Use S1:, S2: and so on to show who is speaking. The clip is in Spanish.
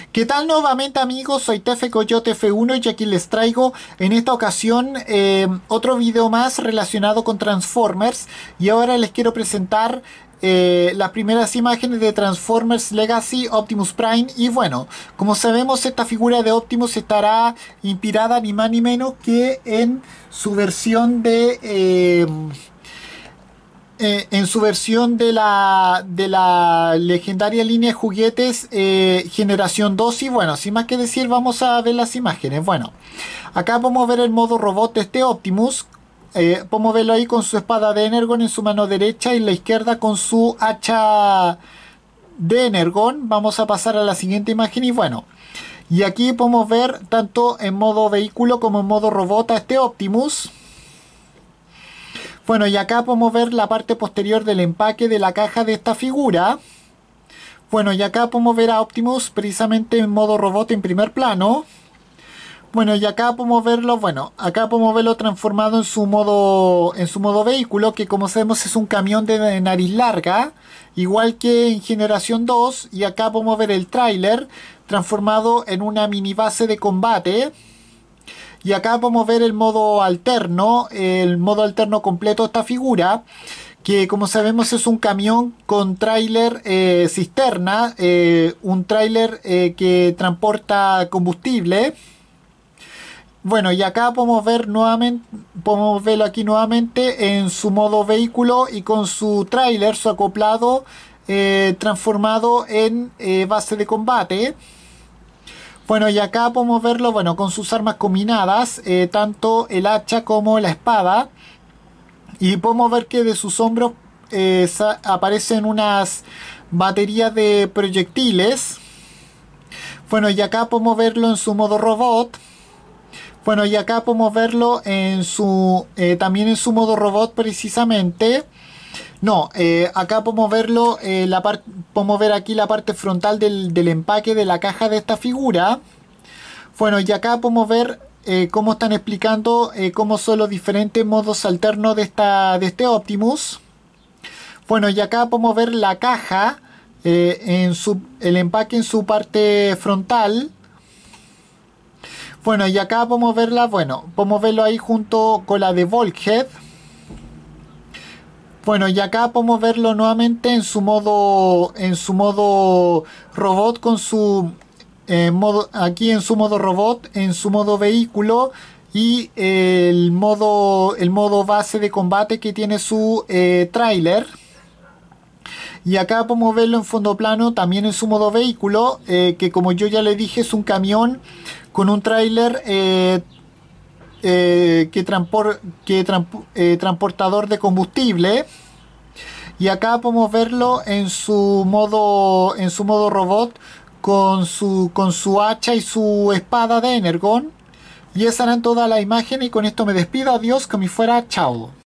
S1: ¿Qué tal nuevamente amigos? Soy Tefe Coyote F1 y aquí les traigo en esta ocasión otro video más relacionado con Transformers y ahora les quiero presentar las primeras imágenes de Transformers Legacy Optimus Prime y bueno, como sabemos esta figura de Optimus estará inspirada ni más ni menos que en su versión de la legendaria línea de juguetes Generación 2 y bueno, sin más que decir vamos a ver las imágenes. Bueno, acá podemos ver el modo robot de este Optimus. Podemos verlo ahí con su espada de Energon en su mano derecha y en la izquierda con su hacha de Energon. Vamos a pasar a la siguiente imagen y bueno, y aquí podemos ver tanto en modo vehículo como en modo robot a este Optimus. Bueno, y acá podemos ver la parte posterior del empaque de la caja de esta figura. Bueno, y acá podemos ver a Optimus precisamente en modo robot en primer plano. Bueno, y acá podemos verlo, bueno, acá podemos verlo transformado en su modo vehículo, que como sabemos es un camión de nariz larga, igual que en Generación 2. Y acá podemos ver el tráiler transformado en una mini base de combate. Y acá podemos ver el modo alterno completo de esta figura, que como sabemos es un camión con tráiler cisterna, un tráiler que transporta combustible. Bueno, y acá podemos verlo aquí nuevamente en su modo vehículo y con su tráiler, su acoplado, transformado en base de combate. Bueno, y acá podemos verlo, bueno, con sus armas combinadas, tanto el hacha como la espada. Y podemos ver que de sus hombros aparecen unas baterías de proyectiles. Bueno, y acá podemos verlo en su modo robot. Bueno, y acá podemos verlo también en su modo robot precisamente. No, acá podemos verlo, podemos ver aquí la parte frontal del empaque de la caja de esta figura. Bueno, y acá podemos ver cómo están explicando cómo son los diferentes modos alternos de este Optimus. Bueno, y acá podemos ver la caja, el empaque en su parte frontal. Bueno, y acá podemos verla, bueno, podemos verlo ahí junto con la de Bulkhead. Bueno, y acá podemos verlo nuevamente en su modo robot con su aquí en su modo robot, en su modo vehículo y el modo base de combate que tiene su tráiler. Y acá podemos verlo en fondo plano también en su modo vehículo, que como yo ya le dije es un camión con un tráiler transportador de combustible. Y acá podemos verlo en su modo robot con su hacha y su espada de Energon. Y esas eran todas las imágenes y con esto me despido. Adiós, que me fuera, chao.